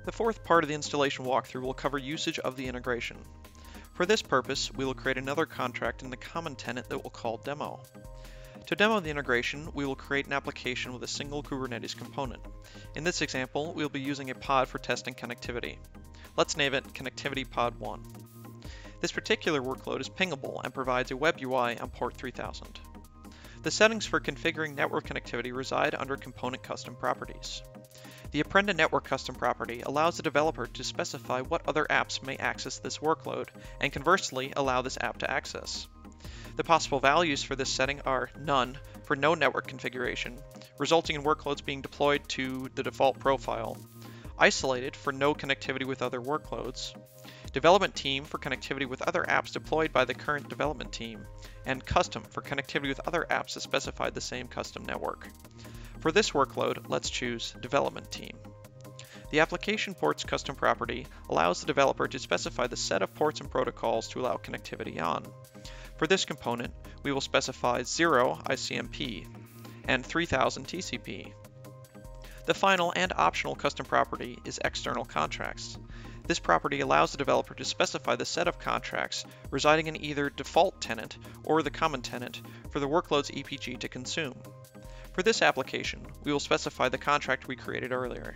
The fourth part of the installation walkthrough will cover usage of the integration. For this purpose, we will create another contract in the common tenant that we'll call demo. To demo the integration, we will create an application with a single Kubernetes component. In this example, we'll be using a pod for testing connectivity. Let's name it Connectivity Pod 1. This particular workload is pingable and provides a web UI on port 3000. The settings for configuring network connectivity reside under Component Custom Properties. The Apprenda Network Custom Property allows the developer to specify what other apps may access this workload, and conversely allow this app to access. The possible values for this setting are none for no network configuration, resulting in workloads being deployed to the default profile, isolated for no connectivity with other workloads, development team for connectivity with other apps deployed by the current development team, and custom for connectivity with other apps that specify the same custom network. For this workload, let's choose development team. The application ports custom property allows the developer to specify the set of ports and protocols to allow connectivity on. For this component, we will specify 0 ICMP and 3000 TCP. The final and optional custom property is external contracts. This property allows the developer to specify the set of contracts residing in either default tenant or the common tenant for the workload's EPG to consume. For this application, we will specify the contract we created earlier.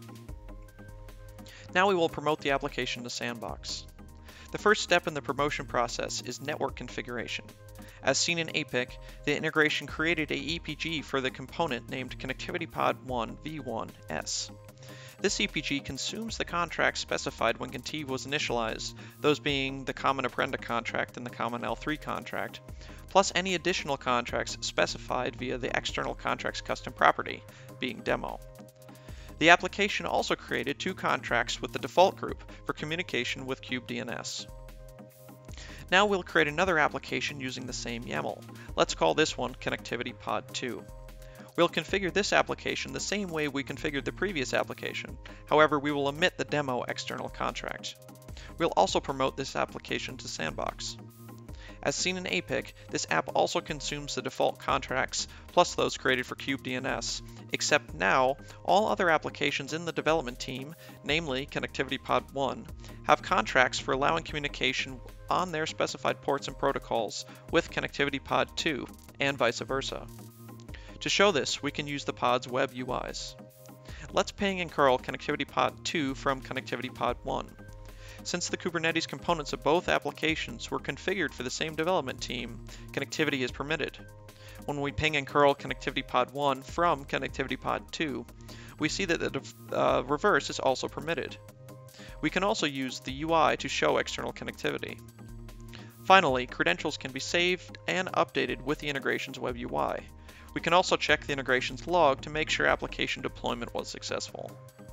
Now we will promote the application to Sandbox. The first step in the promotion process is network configuration. As seen in APIC, the integration created a EPG for the component named ConnectivityPod1 v1s. This EPG consumes the contracts specified when Contiv was initialized, those being the common Apprenda contract and the common L3 contract, plus any additional contracts specified via the external contracts custom property, being demo. The application also created two contracts with the default group for communication with kubedns. Now we'll create another application using the same YAML. Let's call this one ConnectivityPod2. We'll configure this application the same way we configured the previous application. However, we will omit the demo external contract. We'll also promote this application to Sandbox. As seen in APIC, this app also consumes the default contracts plus those created for kubedns, except now all other applications in the development team, namely ConnectivityPod1, have contracts for allowing communication on their specified ports and protocols with ConnectivityPod2 and vice versa. To show this, we can use the pod's web UIs. Let's ping and curl ConnectivityPod2 from ConnectivityPod1. Since the Kubernetes components of both applications were configured for the same development team, connectivity is permitted. When we ping and curl ConnectivityPod1 from ConnectivityPod2, we see that the reverse is also permitted. We can also use the UI to show external connectivity. Finally, credentials can be saved and updated with the integration's web UI. We can also check the integration's log to make sure application deployment was successful.